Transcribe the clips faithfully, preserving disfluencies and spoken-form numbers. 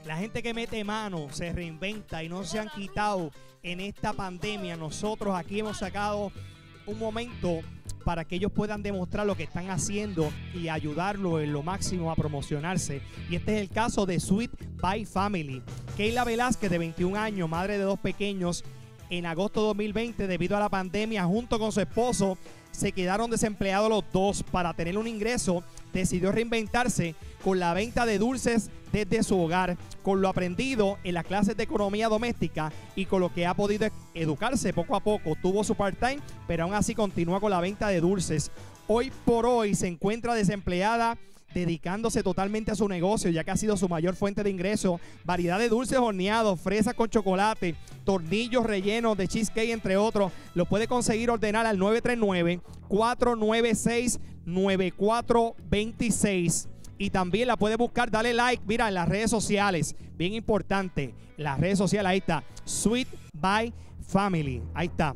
La gente que mete mano, se reinventa y no se han quitado en esta pandemia. Nosotros aquí hemos sacado un momento para que ellos puedan demostrar lo que están haciendo y ayudarlo en lo máximo a promocionarse. Y este es el caso de Sweet by Family. Keila Velázquez, de veintiún años, madre de dos pequeños, en agosto de dos mil veinte, debido a la pandemia, junto con su esposo, se quedaron desempleados los dos. Para tener un ingreso, decidió reinventarse con la venta de dulces desde su hogar, con lo aprendido en las clases de economía doméstica y con lo que ha podido educarse poco a poco. Tuvo su part-time, pero aún así continúa con la venta de dulces. Hoy por hoy se encuentra desempleada, dedicándose totalmente a su negocio, ya que ha sido su mayor fuente de ingreso. Variedad de dulces horneados, fresas con chocolate, tornillos rellenos de cheesecake, entre otros. Lo puede conseguir, ordenar al nueve tres nueve, cuatro nueve seis, nueve cuatro dos seis. Y también la puede buscar, dale like, mira, en las redes sociales. Bien importante, las redes sociales, ahí está. Sweet by Family, ahí está.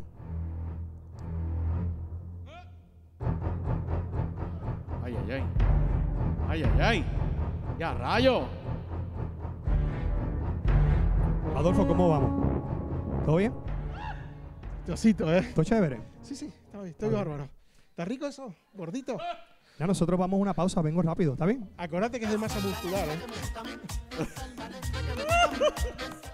Ay, ay, ay. Ay, ay, ay. Ya, rayo. Adolfo, ¿cómo vamos? ¿Todo bien? Diosito, ¿eh? ¿Todo chévere? Sí, sí, está bien, estoy bárbaro. ¿Está rico eso? ¿Gordito? Ya, nosotros vamos a una pausa, vengo rápido, ¿está bien? Acuérdate que es de masa muscular, ¿eh?